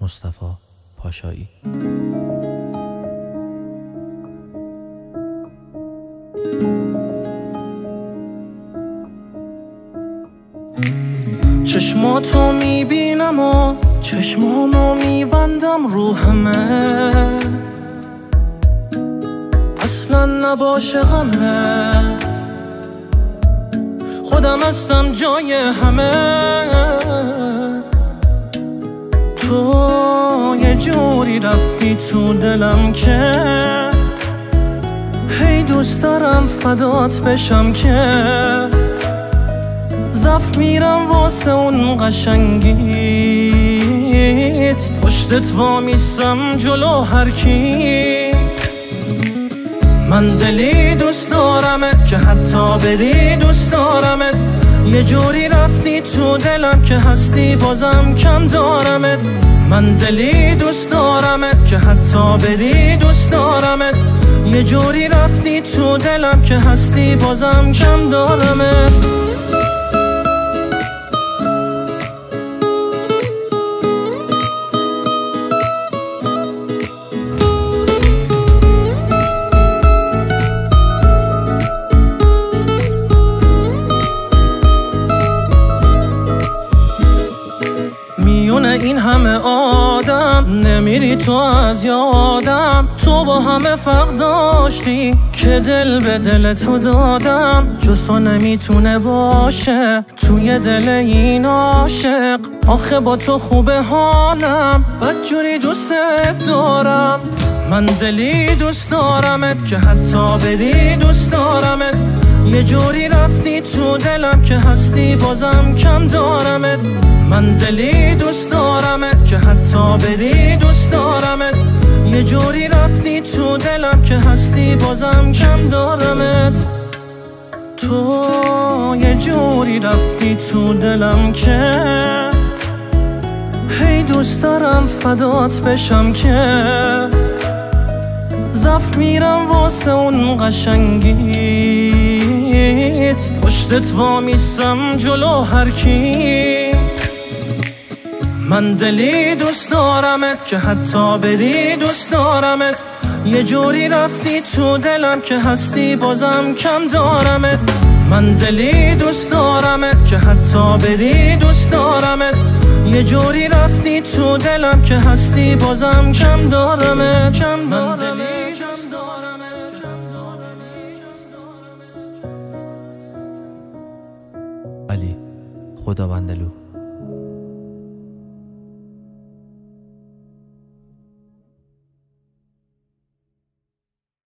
مصطفی پاشایی. چشماتو میبینم و چشمامو میبندم رو همه، اصلا نباشه غمت، خودم هستم جای همه. تو یه جوری رفتی تو دلم که هی دوست دارم فدات بشم، که زف میرم واسه اون قشنگیت، پشتت وامیستم جلو هر کی. من دلی دوست دارمت که حتی بری دوست دارمت، یه جوری رفتی تو دلم که هستی بازم کم دارمت. من دلی دوست دارمت که حتی بری دوست دارمت، یه جوری رفتی تو دلم که هستی بازم کم دارمت. این همه آدم نمیری تو از یادم، تو با همه فرق داشتی که دل به دل تو دادم. جز تو نمیتونه باشه توی دل این عاشق، آخه با تو خوبه حالم، بدجوری دوست دارم. من دلی دوست دارمت که حتی بری دوست دارمت، یه جوری رفتی تو دلم که هستی بازم کم دارمت. من دلی دوست دارمت که حتی بری دوست دارمت، یه جوری رفتی تو دلم که هستی بازم کم دارمت. تو یه جوری رفتی تو دلم که هی دوست دارم فدات بشم، که زف میرم واسه اون قشنگیت، پشتت وامیستم جلو هر کی. من دلی دوست دارمت که حتی بری دوست دارمت، یه جوری رفتی تو دلم که هستی بازم کم دارمت. من دلی دوست دارمت که حتی بری دوست دارمت، یه جوری رفتی تو دلم که هستی بازم کم دارمت. علی خداوندلو.